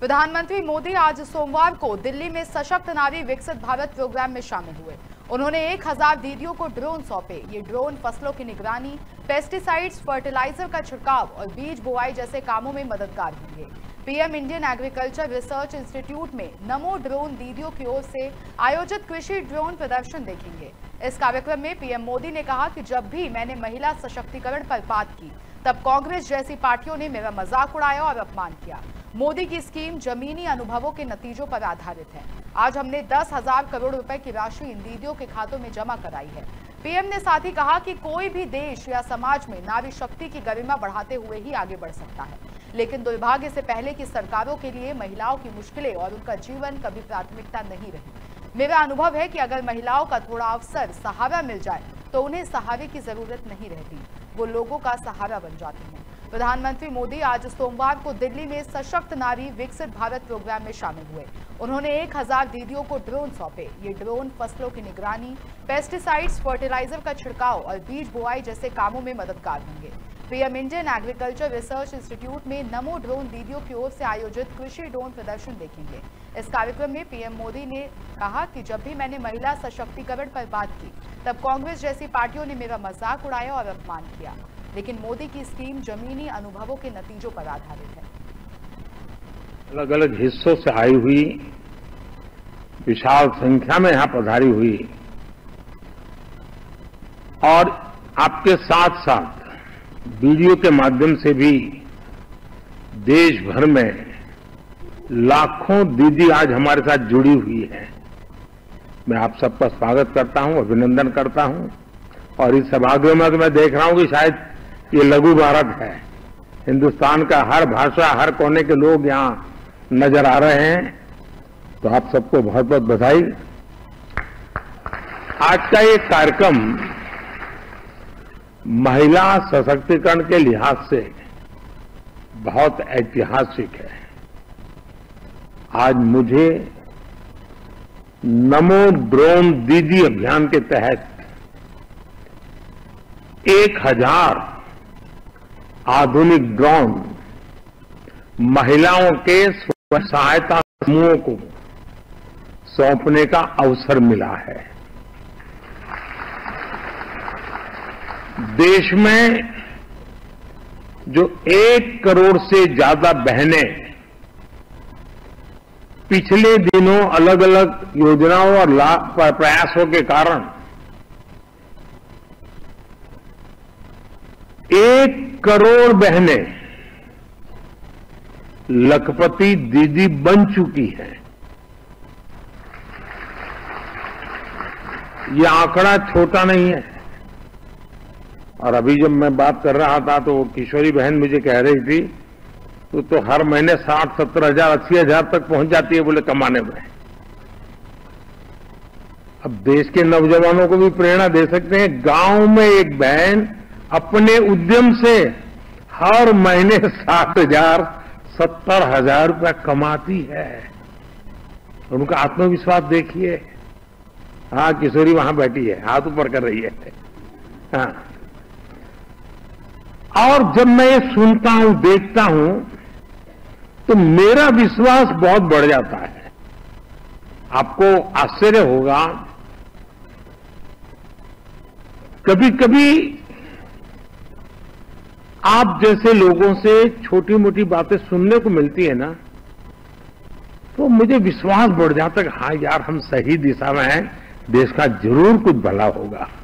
प्रधानमंत्री मोदी आज सोमवार को दिल्ली में सशक्त नारी विकसित भारत प्रोग्राम में शामिल हुए। उन्होंने 1000 दीदियों को ड्रोन सौंपे। ये ड्रोन फसलों की निगरानी, पेस्टिसाइड्स, फर्टिलाइजर का छिड़काव और बीज बुआई जैसे कामों में मददगार होंगे। PM Indian agriculture research institute में नमो ड्रोन दीदियों की ओर से आयोजित कृषि ड्रोन प्रदर्शन देखेंगे। इस कार्यक्रम में पीएम मोदी ने कहा कि जब भी मैंने महिला सशक्तिकरण पर बात की, तब कांग्रेस जैसी पार्टियों ने मेरा मजाक उड़ाया और अपमान किया। मोदी की स्कीम जमीनी अनुभवों के नतीजों पर आधारित है। आज हमने 10,000 करोड़ रुपए की राशि इन दीदियों के खातों में जमा कराई है। पीएम ने साथ ही कहा कि कोई भी देश या समाज में नारी शक्ति की गरिमा बढ़ाते हुए ही आगे बढ़ सकता है, लेकिन दुर्भाग्य से पहले की सरकारों के लिए महिलाओं की मुश्किलें और उनका जीवन कभी प्राथमिकता नहीं रही। मेरा अनुभव है कि अगर महिलाओं का थोड़ा अवसर, सहारा मिल जाए तो उन्हें सहारे की जरूरत नहीं रहती, वो लोगों का सहारा बन जाती हैं। प्रधानमंत्री मोदी आज सोमवार को दिल्ली में सशक्त नारी विकसित भारत प्रोग्राम में शामिल हुए। उन्होंने 1000 दीदियों को ड्रोन सौंपे। ये ड्रोन फसलों की निगरानी, पेस्टिसाइड्स, फर्टिलाइजर का छिड़काव और बीज बुआई जैसे कामों में मददगार होंगे। PM Indian agriculture research institute में नमो ड्रोन दीदियों की ओर से आयोजित कृषि ड्रोन प्रदर्शन देखेंगे। इस कार्यक्रम में पीएम मोदी ने कहा कि जब भी मैंने महिला सशक्तिकरण पर बात की, तब कांग्रेस जैसी पार्टियों ने मेरा मजाक उड़ाया और अपमान किया, लेकिन मोदी की स्कीम जमीनी अनुभवों के नतीजों पर आधारित है। अलग अलग हिस्सों से आई हुई विशाल संख्या में यहां पधारी हुई और आपके साथ साथ वीडियो के माध्यम से भी देश भर में लाखों दीदी आज हमारे साथ जुड़ी हुई हैं। मैं आप सबका स्वागत करता हूं, अभिनंदन करता हूं। और इस सभागृह में तो मैं देख रहा हूं कि शायद ये लघु भारत है। हिंदुस्तान का हर भाषा, हर कोने के लोग यहां नजर आ रहे हैं, तो आप सबको बहुत बहुत बधाई। आज का ये कार्यक्रम महिला सशक्तिकरण के लिहाज से बहुत ऐतिहासिक है। आज मुझे नमो ड्रोन दीदी अभियान के तहत 1000 आधुनिक ड्रोन महिलाओं के स्वयं सहायता समूहों को सौंपने का अवसर मिला है। देश में जो 1 करोड़ से ज्यादा बहनें पिछले दिनों अलग अलग योजनाओं और प्रयासों के कारण 1 करोड़ बहनें लखपति दीदी बन चुकी हैं। यह आंकड़ा छोटा नहीं है। और अभी जब मैं बात कर रहा था तो वो किशोरी बहन मुझे कह रही थी तो हर महीने 60-70 हजार 80 हजार तक पहुंच जाती है बोले कमाने में। अब देश के नौजवानों को भी प्रेरणा दे सकते हैं। गांव में एक बहन अपने उद्यम से हर महीने 60,000-70 हजार रुपया कमाती है। उनका आत्मविश्वास देखिए। हाँ, किशोरी वहां बैठी है, हाथ ऊपर कर रही है। हाँ, और जब मैं ये सुनता हूं, देखता हूं, तो मेरा विश्वास बहुत बढ़ जाता है। आपको आश्चर्य होगा, कभी कभी आप जैसे लोगों से छोटी मोटी बातें सुनने को मिलती है ना, तो मुझे विश्वास बढ़ जाता है कि हाँ यार, हम सही दिशा में हैं, देश का जरूर कुछ भला होगा।